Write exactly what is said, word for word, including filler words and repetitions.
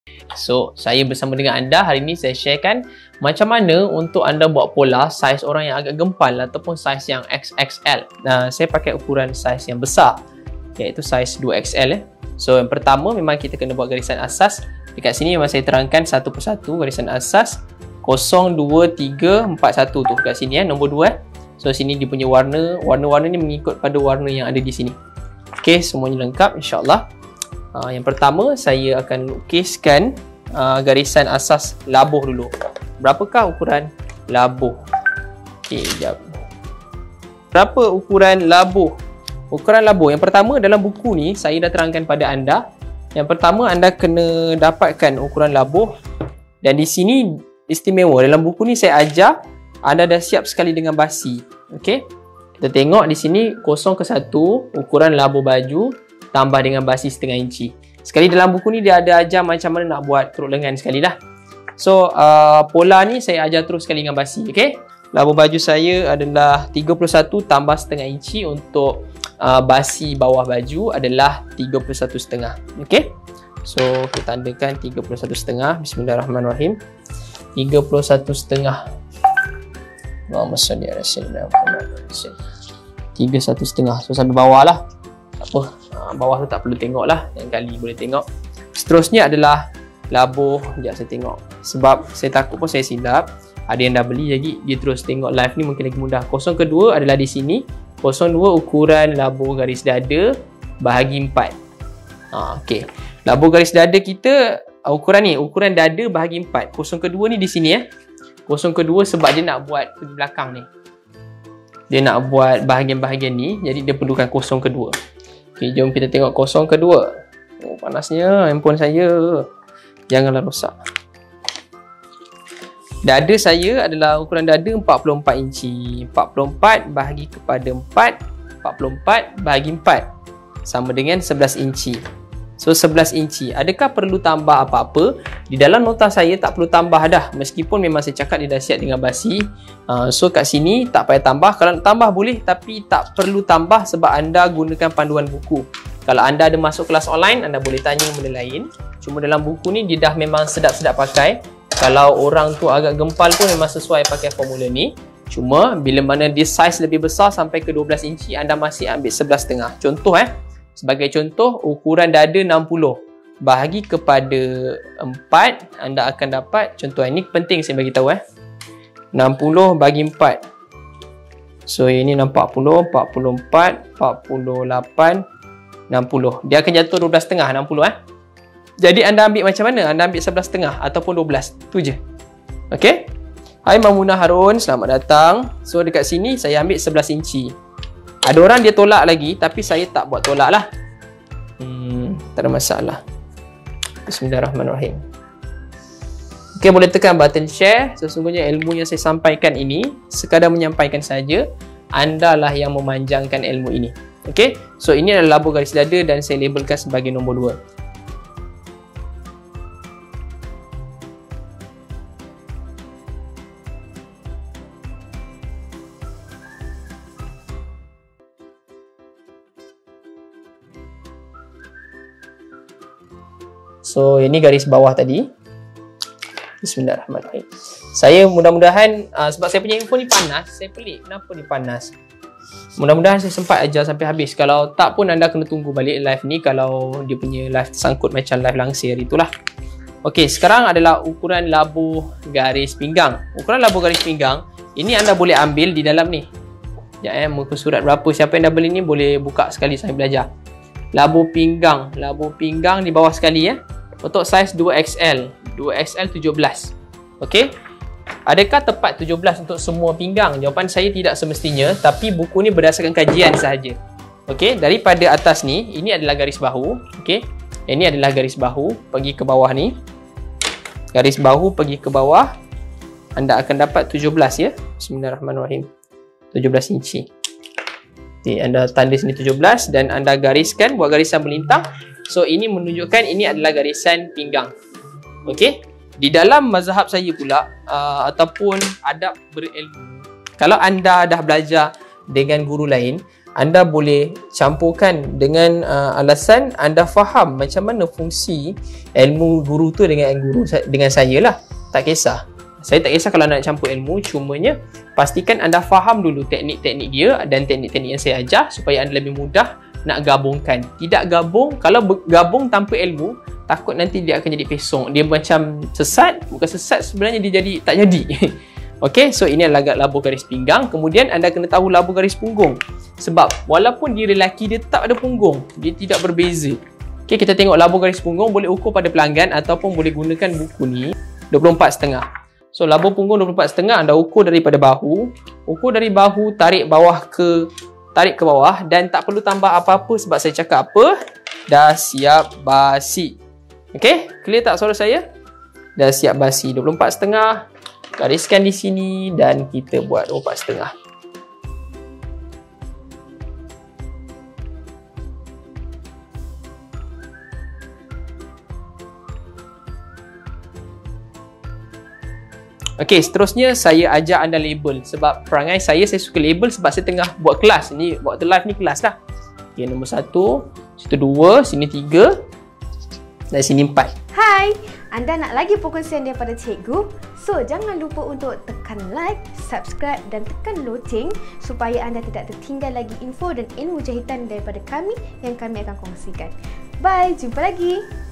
So, saya bersama dengan anda hari ini saya sharekan macam mana untuk anda buat pola saiz orang yang agak gempal ataupun saiz yang X X L. Nah, saya pakai ukuran saiz yang besar, iaitu saiz dua X L eh. So, yang pertama memang kita kena buat garisan asas. Dekat sini memang saya terangkan satu persatu garisan asas kosong, dua, tiga, empat, satu tu kat sini eh, nombor dua eh. So, sini dia punya warna, warna-warna ni mengikut pada warna yang ada di sini. Okey, semuanya lengkap insya-Allah. Uh, yang pertama saya akan lukiskan uh, garisan asas labuh dulu. Berapakah ukuran labuh? Okey, jap. Berapa ukuran labuh? Ukuran labuh yang pertama dalam buku ni saya dah terangkan pada anda. Yang pertama anda kena dapatkan ukuran labuh, dan di sini istimewa dalam buku ni saya ajar anda dah siap sekali dengan basi. Okey. Kita tengok di sini kosong ke satu ukuran labuh baju tambah dengan basi setengah inci. Sekali dalam buku ni dia ada ajar macam mana nak buat keruk lengan sekali dah. So uh, pola ni saya ajar terus sekali dengan basi. Okay, labuh baju saya adalah tiga puluh satu tambah setengah inci. Untuk uh, basi bawah baju adalah tiga puluh satu setengah. Okay, so kita tandakan tiga puluh satu setengah. Bismillahirrahmanirrahim. tiga puluh satu setengah. Allahumma salli ala sayyidina Muhammad. tiga puluh satu setengah. So sampai bawah lah. Tak apa, bawah tu tak perlu tengok lah, yang kali boleh tengok. Seterusnya adalah labuh. Sekejap saya tengok, sebab saya takut pun saya silap. Ada yang dah beli jadi dia terus tengok live ni mungkin lagi mudah. Kosong kedua adalah di sini. Kosong dua ukuran labuh garis dada bahagi empat. ha, ok, labuh garis dada kita ukuran ni, ukuran dada bahagi empat. Kosong kedua ni di sini eh. Kosong kedua sebab dia nak buat pergi belakang ni, dia nak buat bahagian-bahagian ni, jadi dia perlukan kosong kedua. Okay, jom kita tengok kosong kedua. Oh, panasnya handphone saya. Janganlah rosak. Dada saya adalah ukuran dada empat puluh empat inci. empat puluh empat bahagi kepada empat. empat puluh empat bahagi empat sama dengan sebelas inci. So sebelas inci. Adakah perlu tambah apa-apa? Di dalam nota saya tak perlu tambah dah. Meskipun memang saya cakap dia dah siap dengan basi. Uh, so kat sini tak payah tambah. Kalau nak tambah boleh, tapi tak perlu tambah sebab anda gunakan panduan buku. Kalau anda ada masuk kelas online, anda boleh tanya benda lain. Cuma dalam buku ni dia dah memang sedap-sedap pakai. Kalau orang tu agak gempal pun memang sesuai pakai formula ni. Cuma bila mana dia saiz lebih besar sampai ke dua belas inci, anda masih ambil sebelas setengah. Contoh eh. Sebagai contoh, ukuran dada enam puluh bahagi kepada empat, anda akan dapat contoh ini penting saya bagi tahu eh. enam puluh bagi empat. So ini empat puluh, empat puluh empat, empat puluh lapan, enam puluh. Dia akan jatuh dua belas setengah, enam puluh eh. Jadi anda ambil macam mana? Anda ambil sebelas setengah ataupun dua belas. Tu je. Okey. Hai Mamunah Harun, selamat datang. So dekat sini saya ambil sebelas inci. Ada orang dia tolak lagi, tapi saya tak buat tolak lah. Hmm, tak ada masalah. Bismillahirrahmanirrahim. Ok, boleh tekan button share. Sesungguhnya ilmu yang saya sampaikan ini sekadar menyampaikan saja. Anda lah yang memanjangkan ilmu ini. Ok, so ini adalah labuh garis dada dan saya labelkan sebagai nombor dua. So ini garis bawah tadi. Bismillahirrahmanirrahim. Saya mudah-mudahan uh, sebab saya punya info ni panas, saya pelik kenapa ni panas. Mudah-mudahan saya sempat ajar sampai habis. Kalau tak pun anda kena tunggu balik live ni kalau dia punya live tersangkut macam live langsir itulah. Okey, sekarang adalah ukuran labuh garis pinggang. Ukuran labuh garis pinggang ini anda boleh ambil di dalam ni. Sekejap eh, muka surat berapa, siapa yang dah beli ni boleh buka sekali sambil belajar. Labuh pinggang, labuh pinggang di bawah sekali ya. Untuk saiz dua X L, dua X L tujuh belas. Okey. Adakah tepat tujuh belas untuk semua pinggang? Jawapan saya tidak semestinya, tapi buku ni berdasarkan kajian sahaja. Okey, daripada atas ni, ini adalah garis bahu. Okey. Ini adalah garis bahu, pergi ke bawah ni. Garis bahu pergi ke bawah. Anda akan dapat tujuh belas ya. Bismillahirrahmanirrahim. tujuh belas inci. Okey, anda tanda sini tujuh belas dan anda gariskan, buat garisan melintang. So ini menunjukkan ini adalah garisan pinggang. Okey. Di dalam mazhab saya pula uh, ataupun adab berilmu, kalau anda dah belajar dengan guru lain, anda boleh campurkan dengan uh, alasan anda faham macam mana fungsi ilmu guru tu dengan guru dengan saya lah. Tak kisah. Saya tak kisah kalau nak campur ilmu, cumanya pastikan anda faham dulu teknik-teknik dia dan teknik-teknik yang saya ajar supaya anda lebih mudah nak gabungkan. Tidak gabung, kalau gabung tanpa ilmu, takut nanti dia akan jadi pesong. Dia macam sesat, bukan sesat sebenarnya, dia jadi tak jadi. Okey, so ini adalah labur garis pinggang. Kemudian anda kena tahu labur garis punggung. Sebab walaupun dia lelaki, dia tetap ada punggung. Dia tidak berbeza. Okey, kita tengok labur garis punggung boleh ukur pada pelanggan ataupun boleh gunakan buku ni dua puluh empat setengah. So labur punggung dua puluh empat setengah anda ukur daripada bahu. Ukur dari bahu, tarik bawah ke tarik ke bawah dan tak perlu tambah apa-apa sebab saya cakap apa? Dah siap basi. Okey, clear tak suara saya? Dah siap basi dua puluh empat setengah. Gariskan di sini dan kita buat dua puluh empat setengah. Okey, seterusnya saya ajar anda label. Sebab perangai saya, saya suka label sebab saya tengah buat kelas. Ni waktu live ni kelas lah. Okey, nombor satu, situ dua, sini tiga dan sini empat. Hai, anda nak lagi perkongsian daripada cikgu? So, jangan lupa untuk tekan like, subscribe dan tekan loceng supaya anda tidak tertinggal lagi info dan ilmu jahitan daripada kami yang kami akan kongsikan. Bye, jumpa lagi.